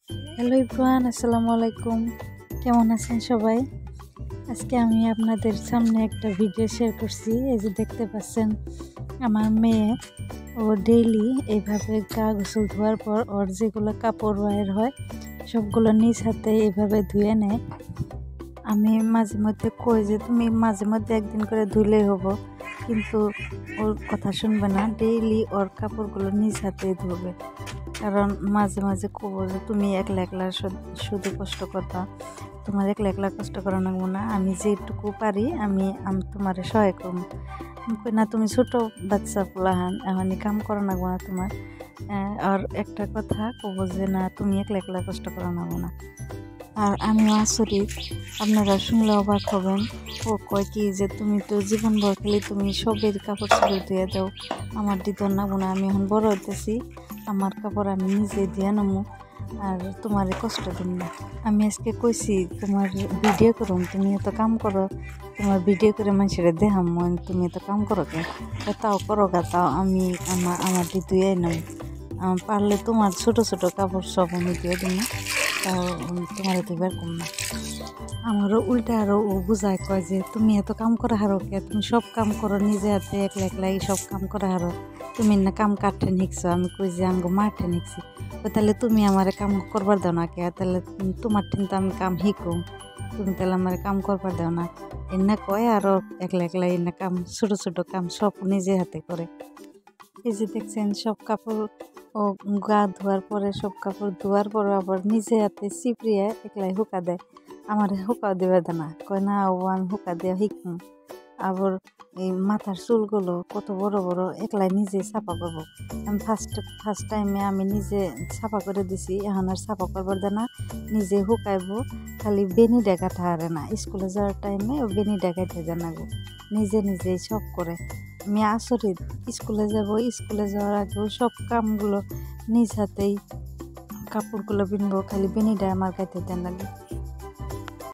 Hello Ibran, আসসালামু আলাইকুম। কেমন আছেন সবাই? আজকে আমি আপনাদের সামনে একটা ভিডিও শেয়ার করছি। এই যে দেখতে পাচ্ছেন, আমার মেয়ে ও ডেইলি এইভাবে গা গোসল ধোয়ার পর ওর যেগুলো কাপড় বাইর হয় সবগুলো নিজ হাতে এইভাবে ধুয়ে নেয়। আমি মাঝে মধ্যে কই যে তুমি মাঝে মধ্যে একদিন করে ধুলেই হবো, কিন্তু ওর কথা শুনবে না। ডেইলি ওর কাপড়গুলো নিজ হাতে ধুবে, কারণ মাঝে মাঝে কব যে তুমি একলা একলা শুধু কষ্ট করবা, তোমার একলা একলা কষ্ট করা লাগবো না, আমি যেটুকু পারি আমি তোমার সহায় করবো না। তুমি ছোট বাচ্চা পোলাহান, এখনই কাম করা লাগবো না তোমার। আর একটা কথা কব যে না, তুমি একলা একলা কষ্ট করা লাগবো না। আর আমিও আচরিত, আপনারা শুনলে অবাক হবেন। ও কয় কি যে তুমি তো জীবনভর খালি তুমি সবের কাপড় চোপড় ধুয়ে দাও, আমার দিতে নাবো না, আমি এখন বড় হইতেছি, আমার কাপড় আমি নিজে দিয়ে নামো, আর তোমার কষ্ট দিন না। আমি আজকে কইছি তোমার ভিডিও করুন, তুমি এত কাম করো, তোমার ভিডিও করে মানুষের দেখাম, তুমি এত কাম করো কে, তাও করো গা, তাও আমি আমার ধুয়ে নাম। পারলে তোমার ছোট ছোট কাপড় সব আমি দিয়ে দিন, তাও তোমার তো বের কম না। আমারও উল্টা আরো ও বুঝায়, কয় যে তুমি এত কাম করা হারো কে, তুমি সব কাম করো নিজে হাতে একলা একলাই সব কাম করা হারো, তুমি না কাম কাঠে নিকছো। আমি কই যে আঙ্গো মাঠে নিকছি। তাহলে তুমি আমার কাম করবার দাও না কে, তাহলে তোমার ঠেন তো আমি কাম শিখুম, তুমি তাহলে আমার কাম করবার দাও না। এনা কয় আরো একলা একলা এনা কাম ছোট ছোট কাম সব নিজে হাতে করে। এই যে দেখছেন, সব কাপড় ও গা ধোয়ার পরে সব কাপড় ধোয়ার পর আবার নিজে হাতে চিপড়িয়ে একলাই হুকা দেয়। আমার হুকা দেবে না, কয় না ও আমি হুকা দেওয়া শিখুম। আবার এই মাথার চুলগুলো কত বড় বড় একলাই নিজে সাফা করবো। আমি ফার্স্ট টাইমে আমি নিজে সাফা করে দিছি, এখন আর সাফা করবার দেয় না, নিজে হুকাইবো। খালি বেনি ডেকাটা হারে না, স্কুলে যাওয়ার টাইমে ও বেনি ডেকাইতে জানাবো, নিজে নিজেই সব করে। আমি আচরিত, স্কুলে স্কুলে যাওয়ার আগেও সব কামগুলো নিজ হাতেই, কাপড়গুলো বিনবো, খালি বেনিটা আমার গাইতে দেন লাগে।